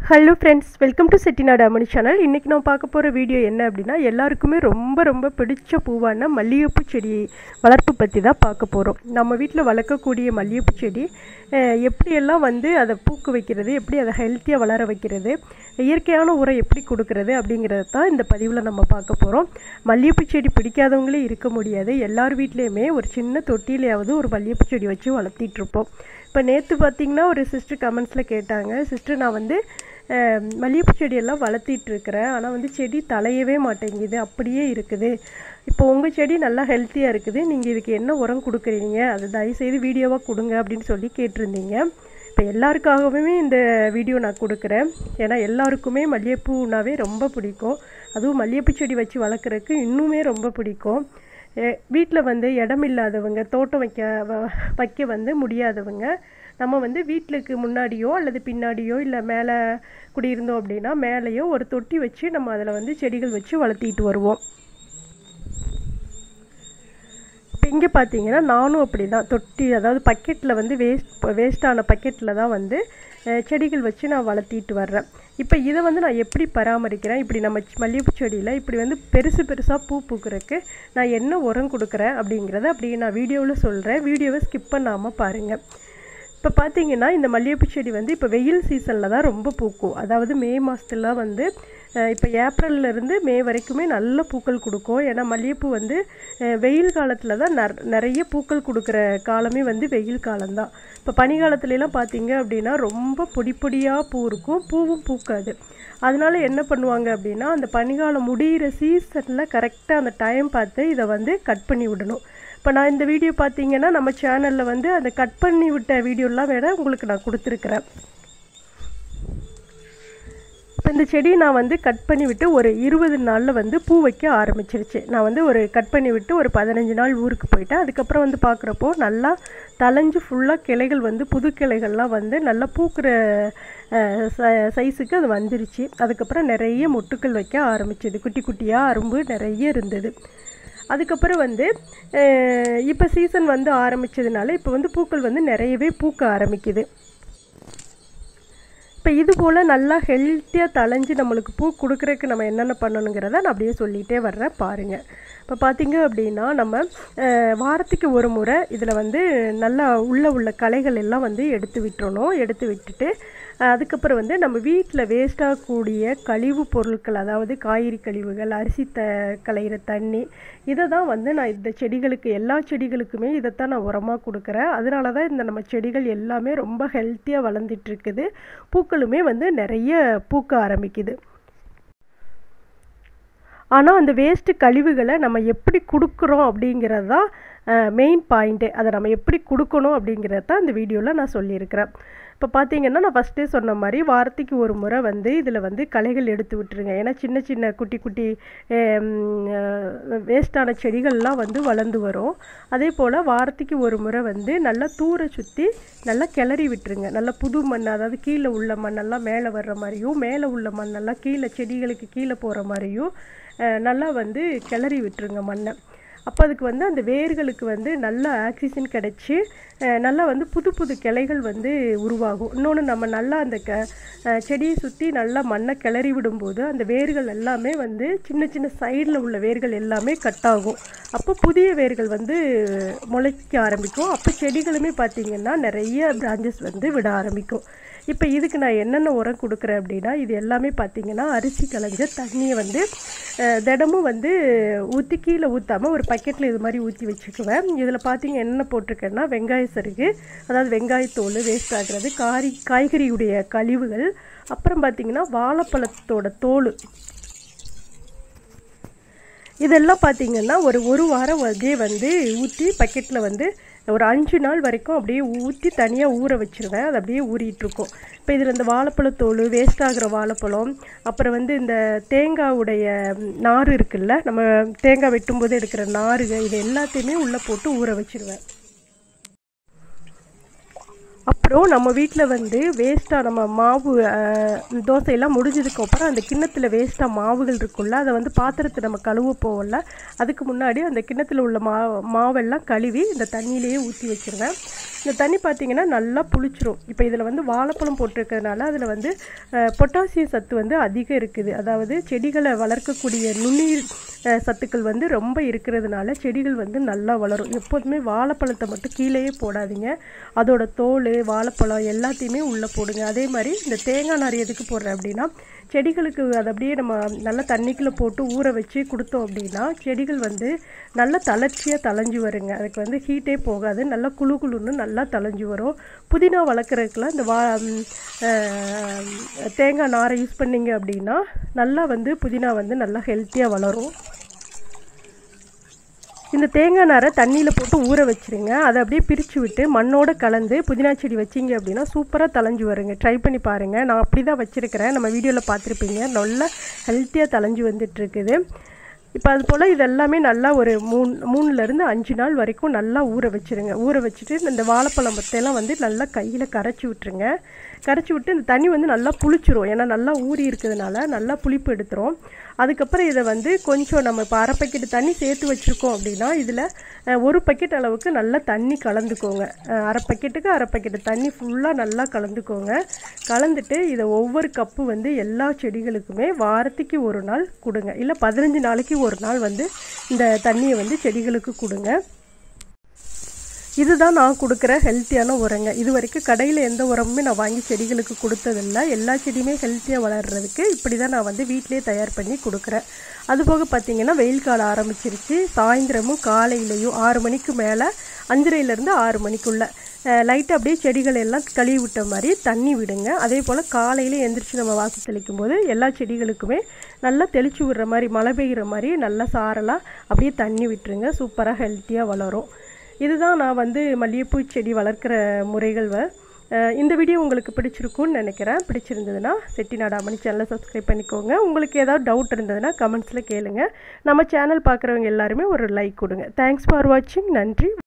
Hello friends, welcome to Chettinad Ammani channel. இன்றைக்கி நான் பார்க்க போகிற வீடியோ என்ன அப்படின்னா, எல்லாருக்குமே ரொம்ப பிடிச்ச பூவான மல்லிகைப்பூ செடி வளர்ப்பு பற்றி தான் பார்க்க போகிறோம். நம்ம வீட்டில் வளர்க்கக்கூடிய மல்லிகைப்பூ செடி எப்படியெல்லாம் அதை பூக்க வைக்கிறது, எப்படி அதை ஹெல்த்தியாக வளர வைக்கிறது, இயற்கையான உரம் எப்படி கொடுக்கறது அப்படிங்கிறது தான் இந்த பதிவில் நம்ம பார்க்க போகிறோம். மல்லிகைப்பூ செடி பிடிக்காதவங்களே இருக்க முடியாது. எல்லார் வீட்லேயுமே ஒரு சின்ன தொட்டிலையாவது ஒரு மல்லிகைப்பூ செடி வச்சு வளர்த்திட்ருப்போம். இப்போ நேற்று பார்த்திங்கன்னா ஒரு சிஸ்டர் கமெண்ட்ஸில் கேட்டாங்க, சிஸ்டர் நான் மல்லிகைப்பூ செடியெல்லாம் வளர்த்திட்ருக்கிறேன், ஆனால் செடி தலையவே மாட்டேங்குது, அப்படியே இருக்குது. இப்போ உங்கள் செடி நல்லா ஹெல்த்தியாக இருக்குது, நீங்கள் இதுக்கு என்ன உரம் கொடுக்குறீங்க, அதை தயவுசெய்து வீடியோவாக கொடுங்க அப்படின்னு சொல்லி கேட்டிருந்தீங்க. இப்போ எல்லாருக்காகவுமே இந்த வீடியோ நான் கொடுக்குறேன். ஏன்னா எல்லாருக்குமே மல்லிகைப்பூனாவே ரொம்ப பிடிக்கும். அதுவும் மல்லிகைப்பூ செடி வச்சு வளர்க்குறதுக்கு இன்னுமே ரொம்ப பிடிக்கும். வீட்டில் இடம் இல்லாதவங்க, தோட்டம் வைக்க முடியாதவங்க, நம்ம வீட்டுக்கு முன்னாடியோ அல்லது பின்னாடியோ இல்லை மேலே குடியிருந்தோம் அப்படின்னா மேலேயோ ஒரு தொட்டி வச்சு நம்ம அதில் செடிகள் வச்சு வளர்த்திட்டு வருவோம். இப்போ இங்கே பார்த்தீங்கன்னா நானும் அப்படி தான் தொட்டி, அதாவது பக்கெட்டில் வேஸ்டான பக்கெட்டில் தான் செடிகள் வச்சு நான் வளர்த்திட்டு வர்றேன். இப்போ இதை நான் எப்படி பராமரிக்கிறேன், இப்படி நம்ம மல்லிகைப்பூ செடியில் இப்படி பெருசாக பூ பூக்கிறதுக்கு நான் என்ன உரம் கொடுக்குறேன் அப்படிங்கிறத அப்படியே நான் வீடியோவில் சொல்கிறேன். வீடியோவை ஸ்கிப் பண்ணாமல் பாருங்கள். இப்போ பார்த்தீங்கன்னா இந்த மல்லிகைப்பூ செடி இப்போ வெயில் சீசனில் தான் ரொம்ப பூக்கும். அதாவது மே மாதத்துலாம் இப்போ ஏப்ரல்லேருந்து மே வரைக்குமே நல்ல பூக்கள் கொடுக்கும். ஏன்னா மல்லிகைப்பூ வெயில் காலத்தில் தான் நிறைய பூக்கள் கொடுக்குற காலமே வெயில் காலம்தான். இப்போ பனிக்காலத்துலலாம் பார்த்தீங்க அப்படின்னா ரொம்ப பொடியாக பூ இருக்கும், பூவும் பூக்காது. அதனால என்ன பண்ணுவாங்க அப்படின்னா, அந்த பனிக்காலம் முடிகிற சீசனில் கரெக்டாக அந்த டைம் பார்த்து இதை கட் பண்ணி விடணும். இப்போ நான் இந்த வீடியோ பார்த்தீங்கன்னா நம்ம சேனலில் அந்த கட் பண்ணி விட்ட வீடியோலாம் உங்களுக்கு நான் கொடுத்துருக்குறேன். இப்போ இந்த செடியை நான் கட் பண்ணி விட்டு ஒரு 20 நாளில் பூ வைக்க ஆரம்பிச்சிருச்சு. நான் ஒரு கட் பண்ணி விட்டு ஒரு 15 நாள் ஊருக்கு போயிட்டேன். அதுக்கப்புறம் பார்க்குறப்போ நல்லா தளைஞ்சு ஃபுல்லாக கிளைகள் புது கிளைகள்லாம் நல்லா பூக்கிற சைஸுக்கு அது வந்துருச்சு. அதுக்கப்புறம் நிறைய மொட்டுக்கள் வைக்க ஆரம்பிச்சிது, குட்டி குட்டியாக அரும்பு நிறைய இருந்தது. அதுக்கப்புறம் இப்போ சீசன் ஆரம்பித்ததுனால இப்போ பூக்கள் நிறையவே பூக்க ஆரம்பிக்குது. இப்போ இது போல் நல்லா ஹெல்த்தியாக தளைஞ்சு நம்மளுக்கு பூ கொடுக்குறதுக்கு நம்ம என்னென்ன பண்ணணுங்கிறத நான் அப்படியே சொல்லிகிட்டே வர்றேன் பாருங்கள். இப்போ பார்த்திங்க அப்படின்னா நம்ம வாரத்துக்கு ஒரு முறை இதில் நல்லா உள்ள களைகள் எல்லாம் எடுத்து விட்டுறணும். எடுத்து விட்டுட்டு அதுக்கப்புறம் நம்ம வீட்டில் வேஸ்டாகக்கூடிய கழிவு பொருட்கள், அதாவது காய்கறி கழிவுகள், அரிசி களையிற தண்ணி, இதை தான் நான் இந்த செடிகளுக்கு, எல்லா செடிகளுக்குமே இதைத்தான் நான் உரமாக கொடுக்குறேன். அதனால தான் இந்த நம்ம செடிகள் எல்லாமே ரொம்ப ஹெல்த்தியாக வளர்ந்துட்டுருக்குது. பூக்களுமே நிறைய பூக்க ஆரம்பிக்குது. ஆனால் அந்த வேஸ்ட்டு கழிவுகளை நம்ம எப்படி கொடுக்குறோம் அப்படிங்கிறது தான் மெயின் பாயிண்ட்டு. அதை நம்ம எப்படி கொடுக்கணும் அப்படிங்கிறது தான் இந்த வீடியோவில் நான் சொல்லியிருக்கிறேன். இப்போ பார்த்தீங்கன்னா நான் ஃபஸ்ட்டே சொன்ன மாதிரி வாரத்துக்கு ஒரு முறை இதில் களைகள் எடுத்து விட்டுருங்க. ஏன்னா சின்ன சின்ன குட்டி வேஸ்டான செடிகள்லாம் வளர்ந்து வரும். அதே போல் வாரத்துக்கு ஒரு முறை நல்லா தூரை சுற்றி நல்லா கிளறி விட்டுருங்க. நல்லா புது மண், அதாவது கீழே உள்ள மண்ணெல்லாம் மேலே வர்ற மாதிரியும், மேலே உள்ள மண்ணெல்லாம் கீழே செடிகளுக்கு கீழே போகிற மாதிரியும் நல்லா கிளறி விட்டுருங்க மண்ணை. அப்போ அதுக்கு அந்த வேர்களுக்கு நல்லா ஆக்சிஜன் கிடச்சி நல்லா புது கிளைகள் உருவாகும். இன்னொன்று நம்ம நல்லா அந்த செடியை சுற்றி நல்லா மண்ணை கிளறி விடும்போது அந்த வேர்கள் எல்லாமே சின்ன சின்ன சைடில் உள்ள வேர்கள் எல்லாமே கட் ஆகும். அப்போ புதிய வேர்கள் முளைக்க ஆரம்பிக்கும். அப்போ செடிகளுமே பார்த்திங்கன்னா நிறைய பிரான்ச்சஸ் விட ஆரம்பிக்கும். இப்போ இதுக்கு நான் என்னென்ன உரம் கொடுக்குறேன் அப்படின்னா, இது எல்லாமே பார்த்திங்கன்னா அரிசி களைஞ்ச தண்ணியை தினமும் ஊற்றி கீழே ஊற்றாமல் ஒரு பக்கெட்டில் இது மாதிரி ஊற்றி வச்சுக்குவேன். இதில் பார்த்திங்க என்ன போட்டிருக்கேன்னா, வெங்காய சருகு, அதாவது வெங்காயத்தோல் வேஸ்ட் ஆகிறது, காய்கறியுடைய கழிவுகள், அப்புறம் பார்த்திங்கன்னா வாழைப்பழத்தோட தோல், இதெல்லாம் பார்த்திங்கன்னா ஒரு வாரம் ஊற்றி பக்கெட்டில் ஒரு 5 நாள் வரைக்கும் அப்படியே ஊற்றி தனியாக ஊற வச்சுருவேன். அது அப்படியே ஊறிட்டுருக்கும். இப்போ இதில் இந்த வாழைப்பழத்தோல், வேஸ்ட் ஆகிற வாழைப்பழம், அப்புறம் இந்த தேங்காவுடைய நார் இருக்குல்ல, நம்ம தேங்காய் வெட்டும்போது எடுக்கிற நாருங்க, இது எல்லாத்தையுமே உள்ளே போட்டு ஊற வச்சுருவேன். அப்போ அதுக்கப்புறம் நம்ம வீட்டில் வந்து வேஸ்ட்டாக நம்ம மாவு தோசையெல்லாம் முடிஞ்சதுக்கப்புறம் அந்த கிண்ணத்தில் வேஸ்ட்டாக மாவுகள் இருக்குல்ல, அதை வந்து பாத்திரத்தை நம்ம கழுவ போகல, அதுக்கு முன்னாடி அந்த கிண்ணத்தில் உள்ள மாவெல்லாம் கழுவி இந்த தண்ணியிலேயே ஊற்றி வச்சுருவேன். இந்த தண்ணி பார்த்திங்கன்னா நல்லா புளிச்சிரும். இப்போ இதில் வந்து வாழைப்பழம் போட்டிருக்கிறதுனால அதில் வந்து பொட்டாசியம் சத்து வந்து அதிகம் இருக்குது. அதாவது செடிகளை வளர்க்கக்கூடிய நுண்ணுயிர் சத்துக்கள் வந்து ரொம்ப இருக்கிறதுனால செடிகள் வந்து நல்லா வளரும். எப்போதுமே வாழைப்பழத்தை மட்டும் கீழேயே போடாதீங்க, அதோட தோல் வாழைப்பழம் எல்லாத்தையுமே உள்ளே போடுங்க. அதே மாதிரி இந்த தேங்காய் நார் எதுக்கு போடுறேன் அப்படின்னா, செடிகளுக்கு அதை அப்படியே நம்ம நல்லா தண்ணிக்குள்ளே போட்டு ஊற வச்சு கொடுத்தோம் அப்படின்னா செடிகள் வந்து நல்லா தளர்ச்சியாக தளைஞ்சு வருங்க. அதுக்கு வந்து ஹீட்டே போகாது, நல்லா குழு குழுன்னு நல்லா தளைஞ்சு வரும். புதினா வளர்க்குறதுக்குலாம் இந்த தேங்காய் நாரை யூஸ் பண்ணிங்க அப்படின்னா நல்லா வந்து புதினா வந்து நல்லா ஹெல்த்தியாக வளரும். இந்த தேங்காய் நாரை தண்ணியில் போட்டு ஊற வச்சுருங்க. அதை அப்படியே பிரித்து விட்டு மண்ணோடு கலந்து புதினா செடி வச்சிங்க அப்படின்னா சூப்பராக தளைஞ்சு வருங்க. ட்ரை பண்ணி பாருங்கள். நான் அப்படி தான் வச்சுருக்கிறேன், நம்ம வீடியோவில் பார்த்துருப்பீங்க. நல்லா ஹெல்த்தியாக தளைஞ்சு வந்துட்டுருக்குது. இப்போ அது போல் இதெல்லாமே நல்லா ஒரு 3லேருந்து 5 நாள் வரைக்கும் நல்லா ஊற வச்சுருங்க. ஊற வச்சுட்டு இந்த வாழைப்பழம் மத்தையெல்லாம் வந்து நல்லா கையில் கரைச்சி விட்டுருங்க. கரைச்சி விட்டு இந்த தண்ணி வந்து நல்லா புளிச்சிரும். ஏன்னா நல்லா ஊறி இருக்கிறதுனால நல்லா புளிப்பு எடுத்துரும். அதுக்கப்புறம் இதை வந்து கொஞ்சம் நம்ம இப்போ 1/2 பக்கெட் தண்ணி சேர்த்து வச்சுருக்கோம் அப்படின்னா இதில் 1 பக்கெட் அளவுக்கு நல்லா தண்ணி கலந்துக்கோங்க. 1/2 பக்கெட்டுக்கு 1/2 பக்கெட்டு தண்ணி ஃபுல்லாக நல்லா கலந்துக்கோங்க. கலந்துட்டு இதை ஒவ்வொரு கப்பு வந்து எல்லா செடிகளுக்குமே வாரத்துக்கு 1 நாள் கொடுங்க, இல்லை 15 நாளைக்கு 1 நாள் வந்து இந்த தண்ணியை வந்து செடிகளுக்கு கொடுங்க. இதுதான் நான் கொடுக்குற ஹெல்த்தியான உரங்க. இது வரைக்கும் கடையில் எந்த உரமுமே நான் வாங்கி செடிகளுக்கு கொடுத்ததில்லை. எல்லா செடியுமே ஹெல்த்தியாக வளர்கிறதுக்கு இப்படி தான் நான் வந்து வீட்டிலே தயார் பண்ணி கொடுக்குறேன். அதுபோக பார்த்திங்கன்னா வெயில் காலம் ஆரம்பிச்சிருச்சு. சாயந்தரமும் காலையிலையும் 6 மணிக்கு மேலே 5:30லேருந்து 6 மணிக்குள்ளே லைட்டாக அப்படியே செடிகளை எல்லாம் கழுவி விட்ட மாதிரி தண்ணி விடுங்க. அதே போல் காலையில் எந்திரிச்சு நம்ம வாசல் தெளிக்கும் போது எல்லா செடிகளுக்குமே நல்லா தெளித்து விடுற மாதிரி, மழை பெய்கிற மாதிரி நல்லா சாரலாக அப்படியே தண்ணி விட்டுருங்க. சூப்பராக ஹெல்த்தியாக வளரும். இதுதான் நான் வந்து மல்லிகைப்பூ செடி வளர்க்குற முறைகள். இந்த வீடியோ உங்களுக்கு பிடிச்சிருக்குன்னு நினைக்கிறேன். பிடிச்சிருந்ததுன்னா செட்டிநாடு அம்மணி சேனலை சப்ஸ்கிரைப் பண்ணிக்கோங்க. உங்களுக்கு ஏதாவது டவுட் இருந்ததுன்னா கமெண்ட்ஸில் கேளுங்க. நம்ம சேனல் பார்க்குறவங்க எல்லாருமே ஒரு லைக் கொடுங்க. தேங்க்ஸ் ஃபார் வாட்சிங். நன்றி.